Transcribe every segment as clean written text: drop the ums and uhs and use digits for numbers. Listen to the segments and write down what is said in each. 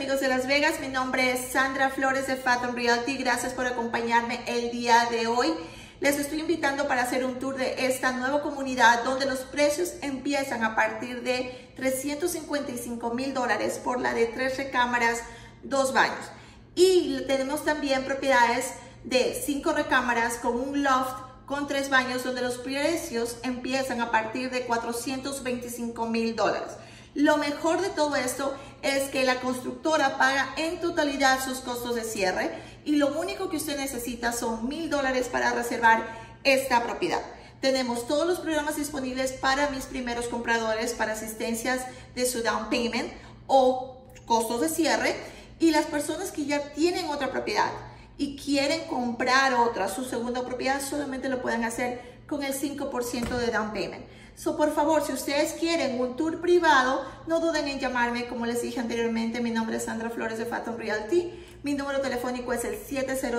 amigos de Las Vegas, mi nombre es Sandra Flores de Fathom Realty. Gracias por acompañarme el día de hoy. Les estoy invitando para hacer un tour de esta nueva comunidad donde los precios empiezan a partir de $355,000 por la de 3 recámaras, 2 baños. Y tenemos también propiedades de 5 recámaras con un loft con 3 baños donde los precios empiezan a partir de $425,000. Lo mejor de todo esto es que la constructora paga en totalidad sus costos de cierre y lo único que usted necesita son $1,000 para reservar esta propiedad. Tenemos todos los programas disponibles para mis primeros compradores para asistencias de su down payment o costos de cierre, y las personas que ya tienen otra propiedad y quieren comprar otra, su segunda propiedad, solamente lo pueden hacer con el 5% de down payment. Por favor, si ustedes quieren un tour privado, no duden en llamarme. Como les dije anteriormente, mi nombre es Sandra Flores de Fathom Realty. Mi número telefónico es el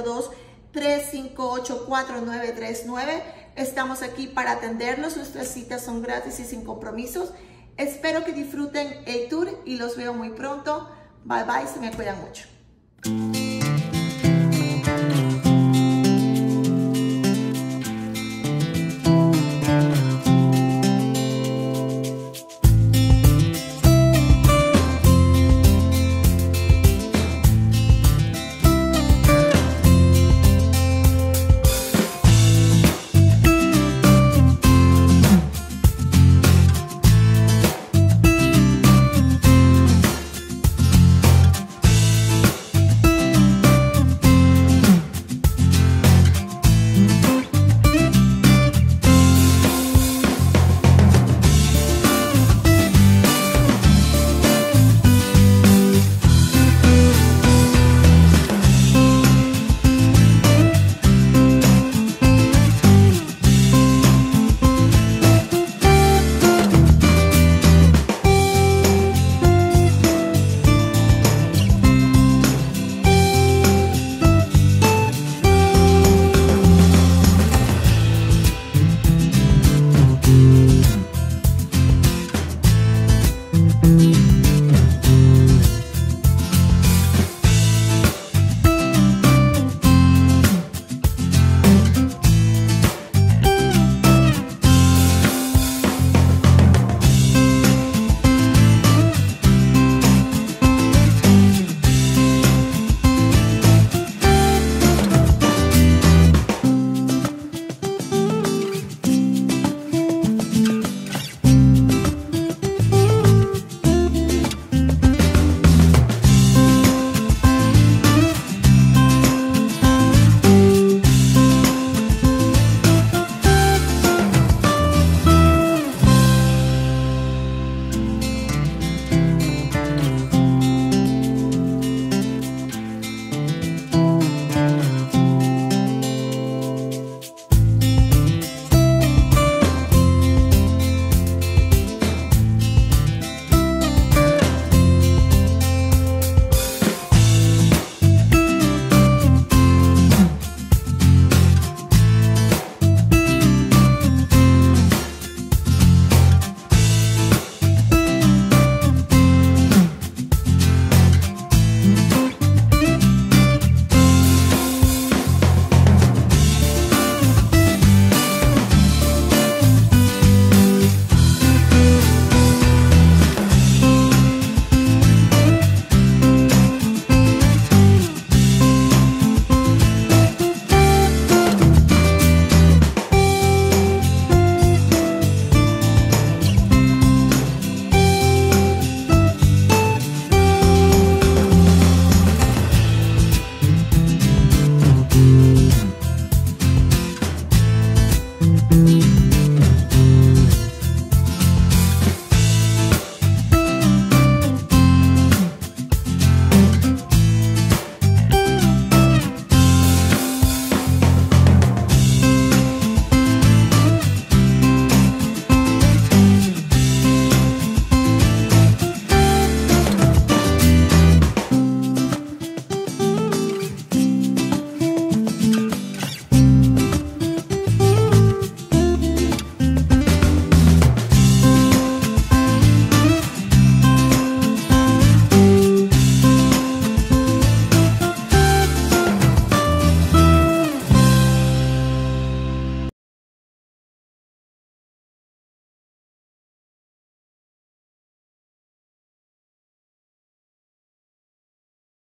702-358-4939. Estamos aquí para atenderlos. Nuestras citas son gratis y sin compromisos. Espero que disfruten el tour y los veo muy pronto. Bye bye, se me cuidan mucho.